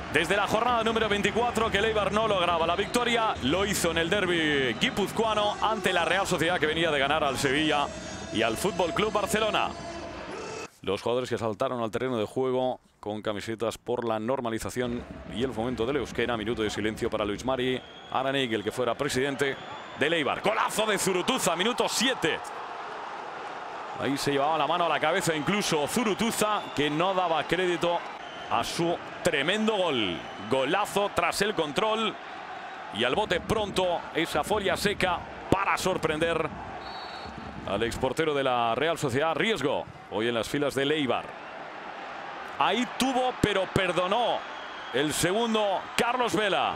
Desde la jornada número 24 que el Eibar no lograba la victoria, lo hizo en el derbi guipuzcoano ante la Real Sociedad, que venía de ganar al Sevilla y al Fútbol Club Barcelona. Los jugadores que saltaron al terreno de juego con camisetas por la normalización y el fomento del euskera. Minuto de silencio para Luis Mari Aranegui, el que fuera presidente del Eibar. Golazo de Zurutuza, minuto 7. Ahí se llevaba la mano a la cabeza incluso Zurutuza, que no daba crédito a su tremendo gol. Golazo tras el control y al bote pronto esa folia seca para sorprender al exportero de la Real Sociedad. Riesgo hoy en las filas del Eibar. Ahí tuvo, pero perdonó el segundo Carlos Vela.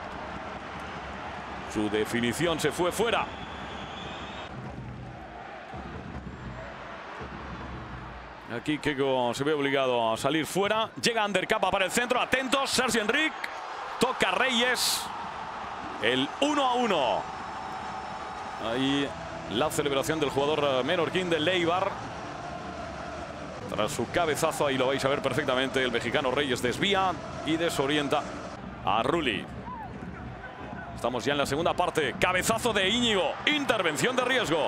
Su definición se fue fuera. Aquí Keco se ve obligado a salir fuera. Llega Ander Capa para el centro. Atentos, Sergi Enric. Toca Reyes. El 1-1. Ahí la celebración del jugador menorquín del Eibar. Tras su cabezazo, ahí lo vais a ver perfectamente. El mexicano Reyes desvía y desorienta a Rulli. Estamos ya en la segunda parte. Cabezazo de Íñigo. Intervención de riesgo.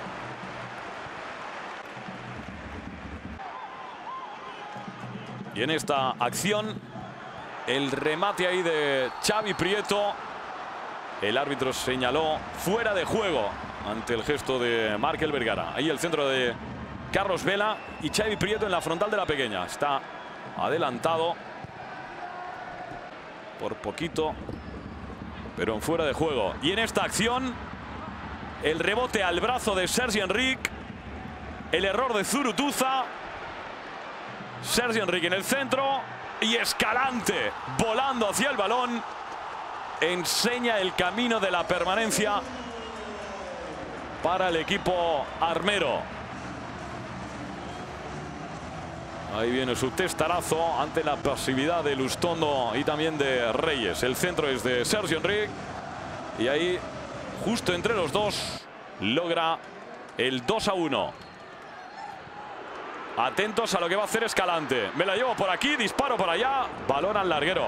Y en esta acción, el remate ahí de Xavi Prieto. El árbitro señaló fuera de juego ante el gesto de Markel Vergara. Ahí el centro de Carlos Vela y Xavi Prieto en la frontal de la pequeña. Está adelantado por poquito, pero en fuera de juego. Y en esta acción, el rebote al brazo de Sergi Enric. El error de Zurutuza. Sergi Enric en el centro y Escalante volando hacia el balón. Enseña el camino de la permanencia para el equipo armero. Ahí viene su testarazo ante la pasividad de Lustondo y también de Reyes. El centro es de Sergi Enric y ahí, justo entre los dos, logra el 2-1. Atentos a lo que va a hacer Escalante. Me la llevo por aquí, disparo por allá. Balón al larguero.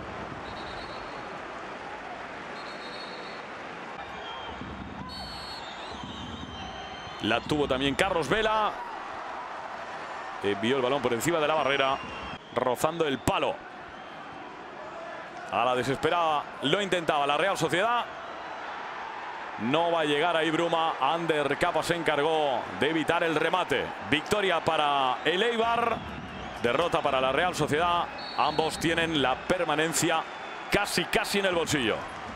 La tuvo también Carlos Vela. Envió el balón por encima de la barrera, rozando el palo. A la desesperada lo intentaba la Real Sociedad. No va a llegar ahí Bruma. Ander Capa se encargó de evitar el remate. Victoria para el Eibar. Derrota para la Real Sociedad. Ambos tienen la permanencia casi en el bolsillo.